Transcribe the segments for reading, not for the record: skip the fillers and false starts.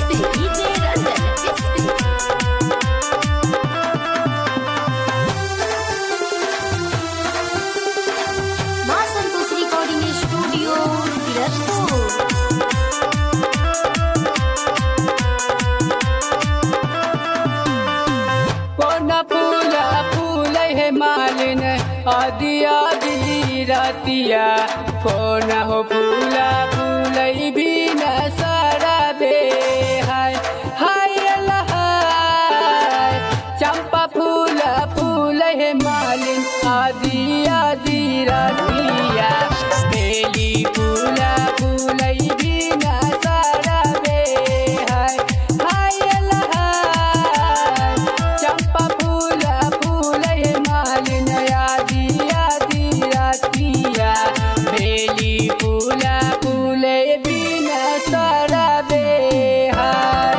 मालिन आदि आदि रातिया कौन हो फूला फूलई भी न सारा बे हाय हाय चंपा फूला फूल है मालिन आदि आदि रातिया बेली फूला फूलई भी न सारा बे हाय हाय चंपा फूला फूल है मालिन आदि आदि रातिया बेली फूला फूले भी न सारा बे हाय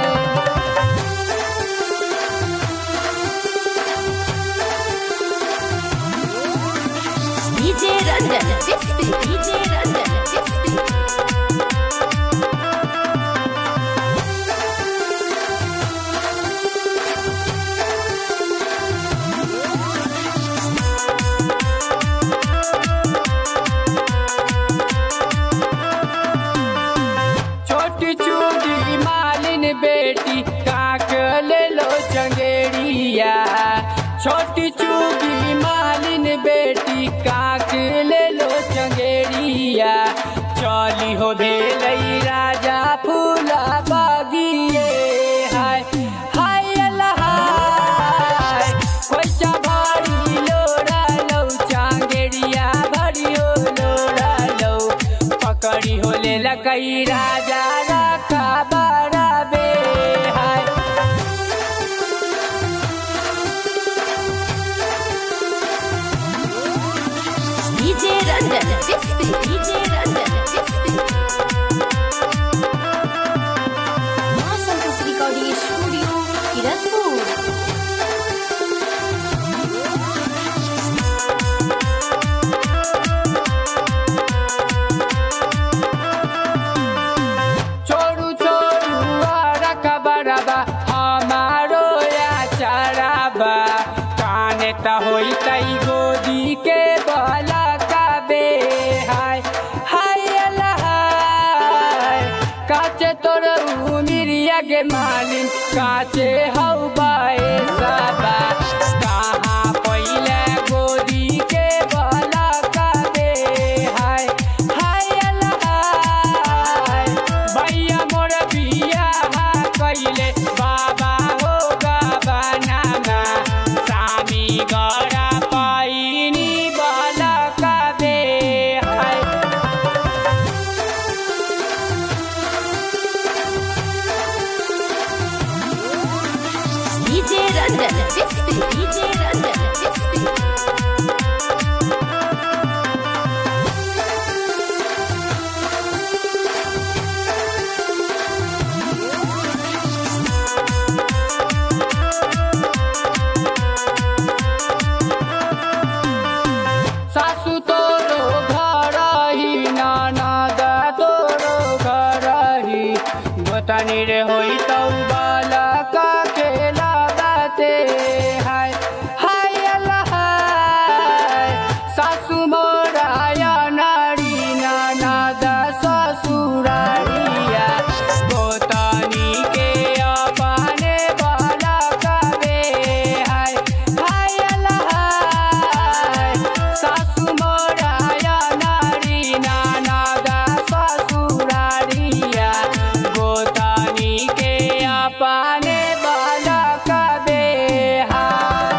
DJ Ranjan, DJ Ranjan, छोटी चूड़ी मालिन बेटी काक ले लो चंगेड़िया छोटी चूड़ी मालिन बेटी काक ले लो चंगेड़िया चली हो भेलई राजा फूला बागिए हाय हाय खोइचा भारी लोड़ा लो चंगेड़िया भरी हो लोड़ा लो पकड़ी हो ले लकई राजा रखा बड़ा बे हाय DJ Ranjan, DJ Ranjan, Santos Recording Studio, Kiratpur. छोड़ू छोड़ू रखा बराबा हमारो या चराबा काने ता होई तई गोदी के बाला का बे हाय हाय काचे तोर उमिरिया के मालिन काचे हौ बाए साबा कहाँ पहिले गोदी के बाला का बे हाय हाय भैया मोर बिया कैले बाबा हो गबनामा सामी गरा पैनी बाला का बे हाय DJ Ranjan, DJ Ranjan, सासु तोरो घर ही ननद तोरो घर ही गोतनी रे होई तौ बालका खेला बाते हाय हाय सासु मोराया नारी ननद ससुरारिया गोतनी के अपने बालका बे हाय हाय सासु मोराया नारी ननद ससुरारिया गोतनी के अपने बालका बे हाय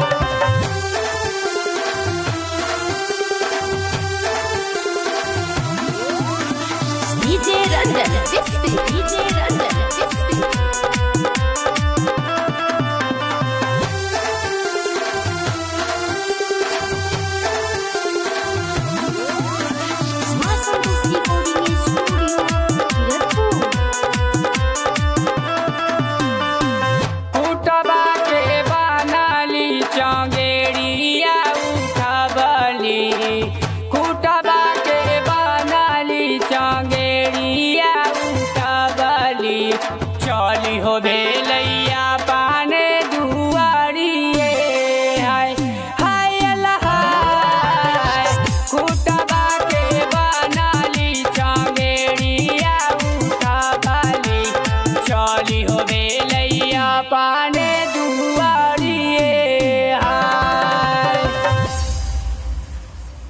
DJ Ranjan, DJ Ranjan, Santos Recording Studio, Kiratpur. उठबा के बनाली चंगेड़िया उठबली खुटबा के बनाली चंगेड़िया उठबली चली हो भेलैया पाने दुआरिए हाय हाय अल्लाह कुटबा के बनाली चंगेड़िया उठा बाली चली हो भेलैया पाने